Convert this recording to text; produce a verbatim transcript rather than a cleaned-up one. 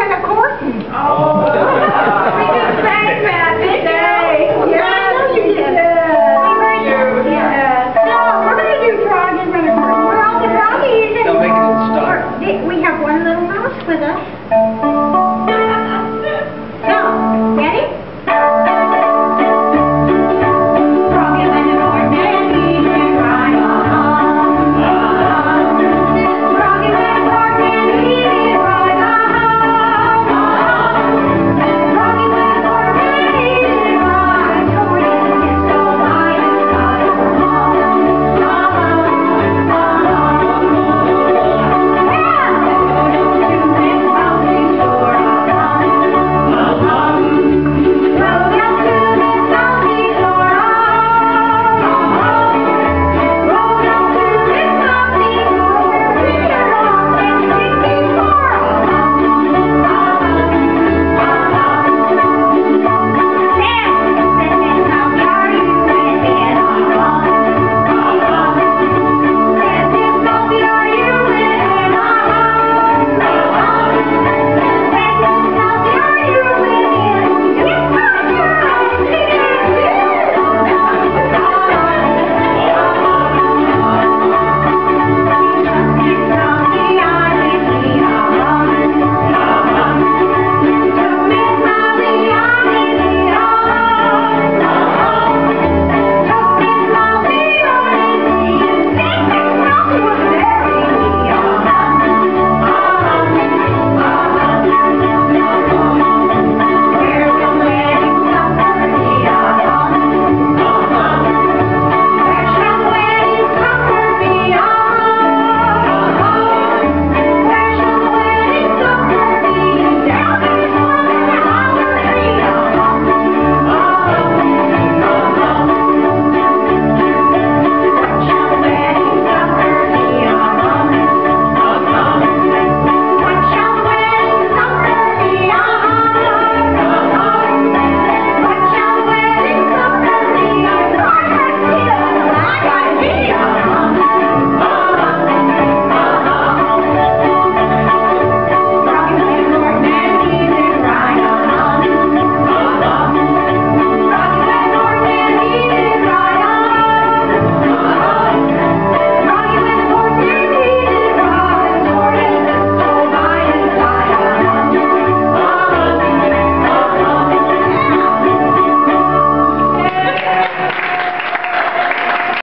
run a curtain. Oh. We just sang that today. Yeah, I know you did. You. Yeah. No, we're going to do frog and run a curtain. Well, the froggy isn't. They'll make it in stock. We have one little mouse with us.